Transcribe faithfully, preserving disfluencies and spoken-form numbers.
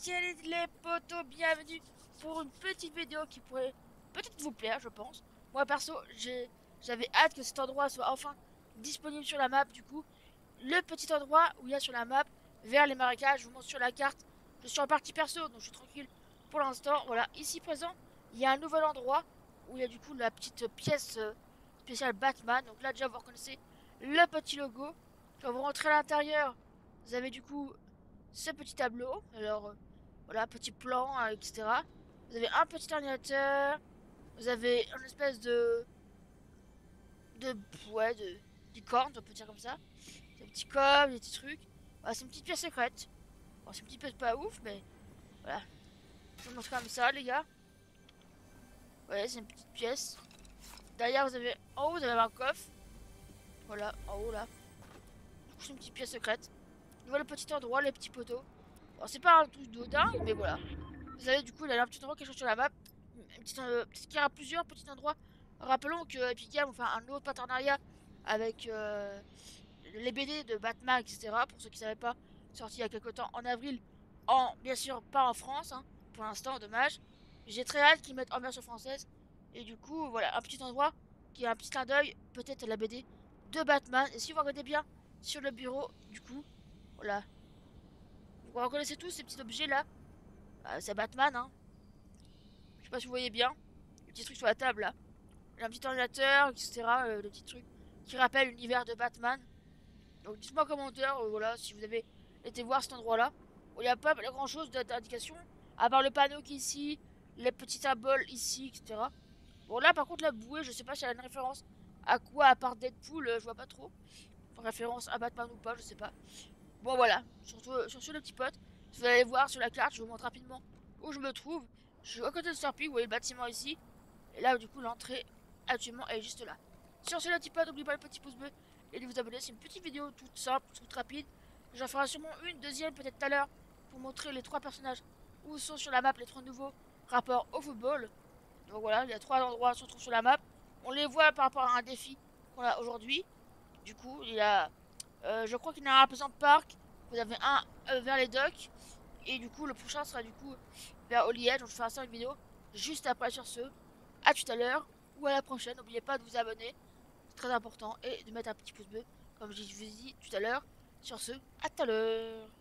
Salut les potos, bienvenue pour une petite vidéo qui pourrait peut-être vous plaire, je pense. Moi perso, j'ai j'avais hâte que cet endroit soit enfin disponible sur la map. Du coup, le petit endroit où il y a sur la map, vers les marécages, je vous montre sur la carte. Je suis en partie perso, donc je suis tranquille pour l'instant. Voilà, ici présent, il y a un nouvel endroit où il y a du coup la petite pièce euh, spéciale Batman. Donc là déjà vous reconnaissez le petit logo. Quand vous rentrez à l'intérieur, vous avez du coup ce petit tableau. Alors euh, voilà, petit plan, euh, et cetera. Vous avez un petit ordinateur. Vous avez une espèce de. de. ouais, de. licorne, on peut dire comme ça. Des petits coffres, des petits trucs. Voilà, c'est une petite pièce secrète. Bon, c'est une petite pièce pas ouf, mais voilà. Je vous montre comme ça, les gars. Ouais, c'est une petite pièce. Derrière, vous avez. En haut, vous avez un coffre. Voilà, en haut là. Du coup, c'est une petite pièce secrète. Voilà le petit endroit, les petits poteaux. Bon, c'est pas un truc de dingue, mais voilà. Vous avez du coup, il y a un petit endroit qui change sur la map. Une petite, euh, peut-être qu'il y aura plusieurs petits endroits. Rappelons que Epic Games ont fait un autre partenariat avec euh, les B D de Batman, et cetera. Pour ceux qui ne savaient pas, sorti il y a quelques temps en avril. En, bien sûr, pas en France, hein, pour l'instant, dommage. J'ai très hâte qu'ils mettent en version française. Et du coup, voilà, un petit endroit qui a un petit clin d'œil, peut-être la B D de Batman. Et si vous regardez bien sur le bureau, du coup, voilà. Vous reconnaissez tous ces petits objets là. Bah, c'est Batman, hein. Je sais pas si vous voyez bien. Le petit truc sur la table là. Il y a un petit ordinateur, et cetera. Euh, le petit truc qui rappelle l'univers de Batman. Donc dites-moi en commentaire, euh, voilà, si vous avez été voir cet endroit-là. Bon, il n'y a pas grand chose d'indication, à part le panneau qui est ici, les petits symboles ici, et cetera. Bon là par contre la bouée, je sais pas si elle a une référence à quoi, à part Deadpool, euh, je vois pas trop. Une référence à Batman ou pas, je sais pas. Bon voilà, surtout sur ce le petit pote, si vous allez voir sur la carte, je vous montre rapidement où je me trouve. Je suis à côté de Starpy, vous voyez le bâtiment ici. Et là, du coup, l'entrée actuellement est juste là. Sur ce, le petit pote, n'oubliez pas le petit pouce bleu et de vous abonner. C'est une petite vidéo toute simple, toute rapide. J'en ferai sûrement une deuxième peut-être tout à l'heure pour montrer les trois personnages où sont sur la map les trois nouveaux rapport au football. Donc voilà, il y a trois endroits qui se retrouvent sur la map. On les voit par rapport à un défi qu'on a aujourd'hui. Du coup, il y a, euh, je crois qu'il y en a un à Pleasant Park. Vous avez un euh, vers les docks. Et du coup, le prochain sera du coup vers Oliette. Donc je ferai ça une vidéo juste après sur ce. A tout à l'heure ou à la prochaine. N'oubliez pas de vous abonner, c'est très important, et de mettre un petit pouce bleu, comme je vous ai dit tout à l'heure. Sur ce, à tout à l'heure.